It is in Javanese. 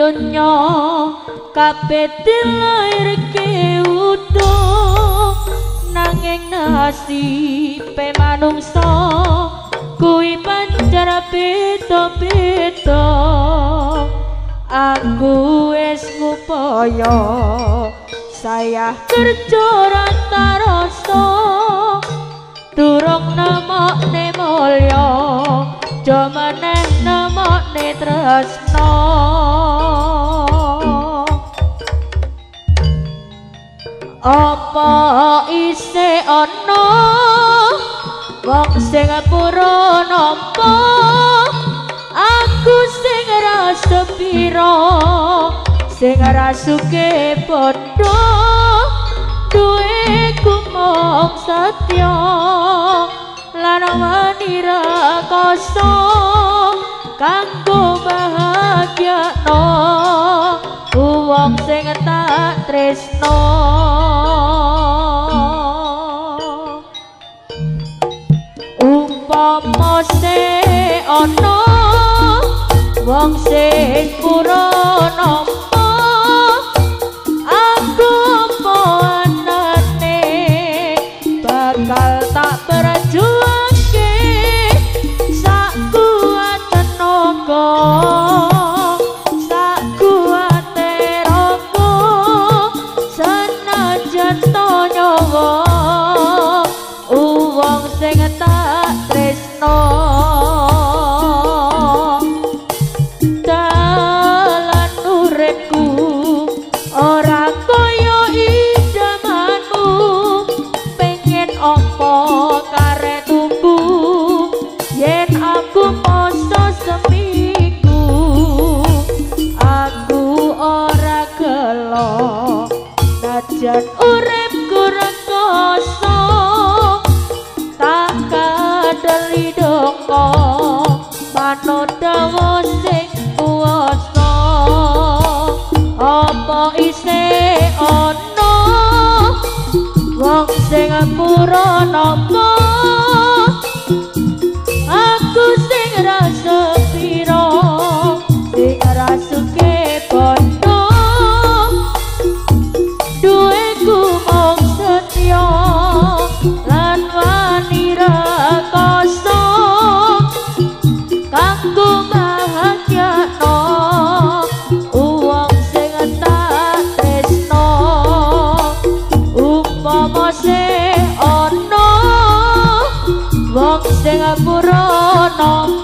donya kabeh dilairke utuh nanging nasibe manungsa kuwi pancen beda-beda aku wis ngupaya saya kerja rantarasa durung nemokne mulya jamaneh nemokne tresna apa isih ana wong sing pura nampa aku sing rasa pira sing rasuke padha duwe kumong satya lan wani rakoso kanggo bahagyano wong sing tak tresno umpama se ana wong sing pura nampa aku panane bakal tak perjuangke sak kuat tenaga sak kuat raga senajan nyawa wong sing tak tresno dalan uripku ora kaya idamanmu pengen apa kare tuku yen aku poso seminggu aku ora gelo najan uripku rekoso tak kadeli dongko manut dawa sing kuwasa apa isih ana wong sing pura nampa aku sing rasa pira sing rasuke padha duwe kumong setya lan wani rakoso kanggo bahagyano wong sing tak tresno umpama se ana wong sing pura nampa